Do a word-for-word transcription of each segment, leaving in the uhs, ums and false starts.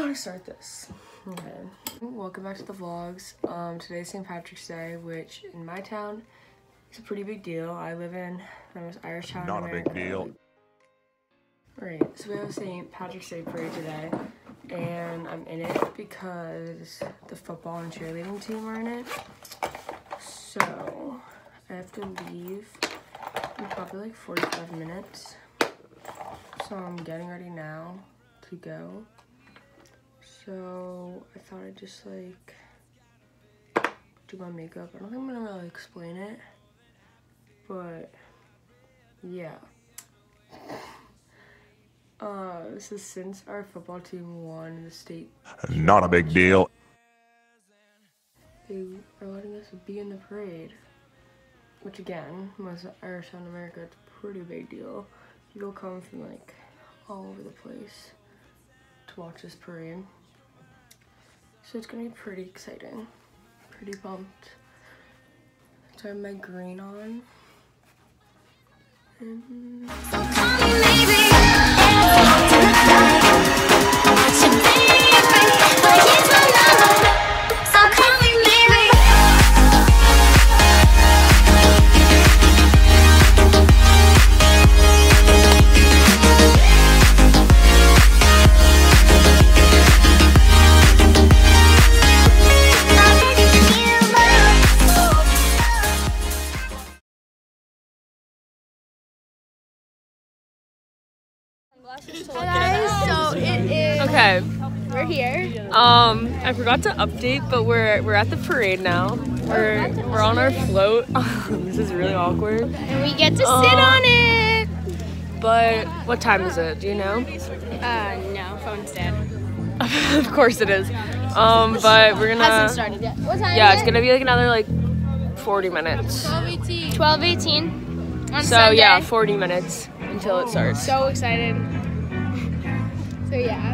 to start this. Okay. Welcome back to the vlogs. Um, today's Saint Patrick's Day, which in my town is a pretty big deal. I live in the most Irish town in America. Not a big deal. Right, so we have a Saint Patrick's Day parade today, and I'm in it because the football and cheerleading team are in it. So I have to leave in probably like forty-five minutes. So I'm getting ready now to go. So I thought I'd just like do my makeup. I don't think I'm gonna really explain it, but yeah. Uh, this is since our football team won the state. Not a big deal. They are letting us be in the parade, which again, most Irish town in America, it's a pretty big deal. People come from like all over the place to watch this parade. So it's gonna be pretty exciting. Pretty pumped. So I have my green on. And Hi guys, so it is. Okay. We're here. Um, I forgot to update, but we're we're at the parade now. We're we're on our float. This is really awkward. And we get to Uh, sit on it. But what time is it? Do you know? Uh, no, phone's dead. Of course it is. Um, but we're gonna. Hasn't started yet. What time Yeah, is it's gonna be like another like forty minutes. twelve eighteen on So Sunday. yeah, forty minutes until it starts. So excited. So yeah.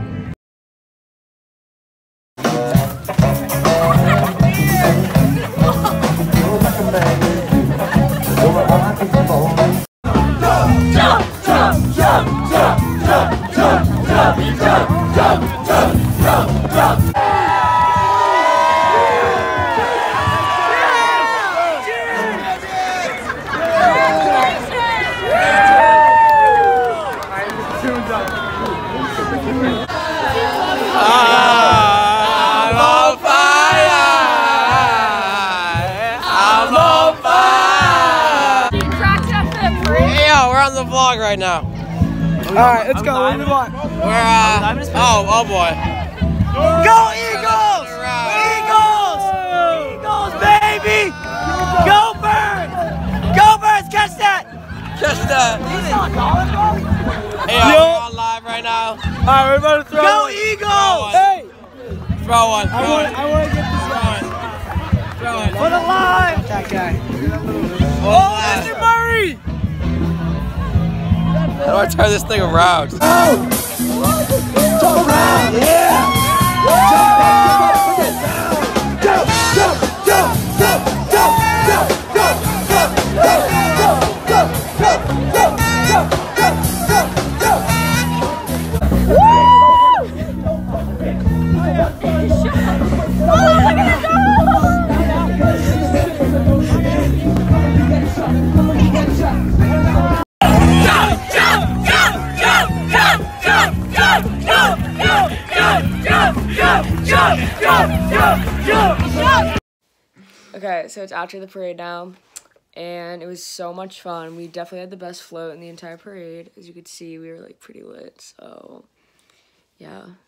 The vlog right now. Alright, let's go. What do we want? We're uh oh oh boy. Go Eagles! Eagles! Eagles, baby! Go Birds! Go Birds! Catch that! Catch that. Hey, Yo. we're on live right now. Alright, we're about to throw. Go Eagles! Hey! Throw one. Throw I want, one. I want to get this Throw one. Throw one. for the line. That guy. Oh, Mister Murray! How do I turn this thing around? Oh! Jump around, yeah! Jump up, jump up, jump, jump, jump, jump, jump, jump, jump, jump, jump, jump, jump, jump, jump, jump, jump. Woo! Oh, look at that Okay, so it's after the parade now, and it was so much fun. We definitely had the best float in the entire parade. As you could see, we were like pretty lit. So, yeah,